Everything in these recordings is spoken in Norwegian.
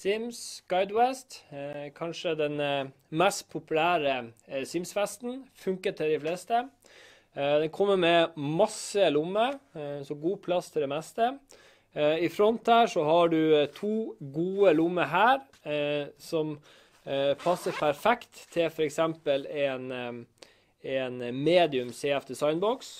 Sims Guide West, kanskje den mest populære Sims-vesten, funker til de fleste. Den kommer med masse lommer, så god plass til det meste. I front her så har du to gode lommer her, som passer perfekt til for eksempel en medium CF designbox.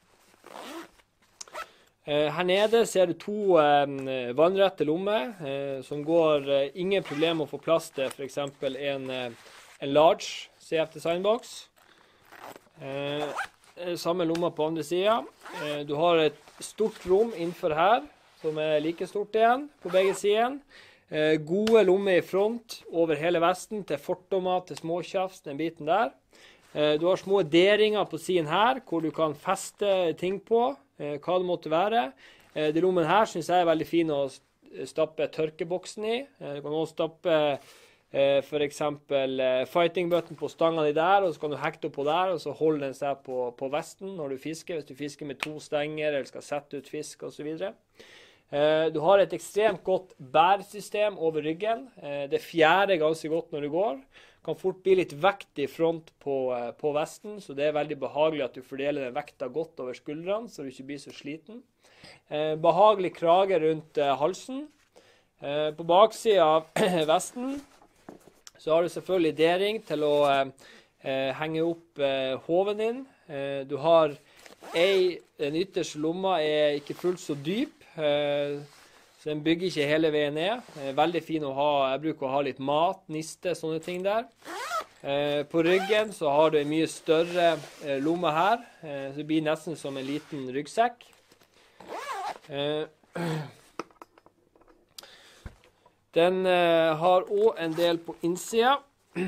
Her nede ser du to vannrette lommer, som går ingen problem å få plass til for eksempel en large CF designbox. Samme lomma på andre siden. Du har et stort rom innenfor her, som like stort igjen på begge siden. Gode lommer i front over hele vesten til fortommer, til småtjafs, den biten der. Du har små deringer på siden her, hvor du kan feste ting på, hva det måtte være. De lommene her synes jeg veldig fine å stappe tørkeboksen i. Du kan også stappe for eksempel fighting button på stangene der, og så kan du hekte opp på der, og så holder den seg på vesten når du fisker, hvis du fisker med 2 stenger, eller skal sette ut fisk, og så videre. Du har et ekstremt godt bæresystem over ryggen. Det fjærer ganske godt når du går. Kan fort bli litt vekt i front på vesten, så det veldig behagelig at du fordeler den vekta godt over skuldrene, så du ikke blir så sliten. Behagelig krage rundt halsen. På baksiden av vesten så har du selvfølgelig dering til å henge opp hoven din. Du har den ytterste lomma ikke fullt så dyp, så den bygger ikke hele veien ned. Veldig fin å ha. Jeg bruker å ha litt mat, niste, sånne ting der. På ryggen så har du en mye større lomme her, så det blir nesten som en liten ryggsekk. Den har også en del på innsida.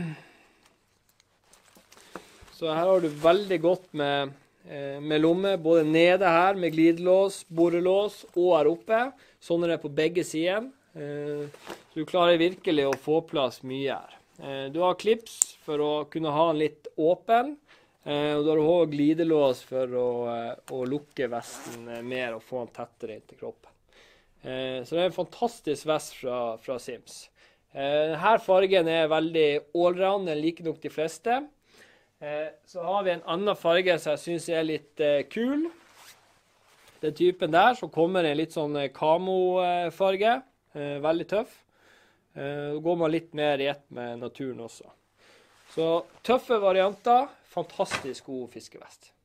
Så her har du veldig godt med lomme, både nede her med glidelås, borrelås og her oppe. Sånn er det på begge sider. Så du klarer virkelig å få plass mye her. Du har klips for å kunne ha den litt åpen. Og du har også glidelås for å lukke vesten mer og få den tettere inntil kroppen. Så det en fantastisk vest fra Sims. Denne fargen veldig allround, den liker nok de fleste. Så har vi en annen farge som jeg synes litt kul. Den typen der, så kommer en litt sånn kamo-farge. Veldig tøff. Da går man litt mer i ett med naturen også. Så tøffe varianter, fantastisk god fiskevest.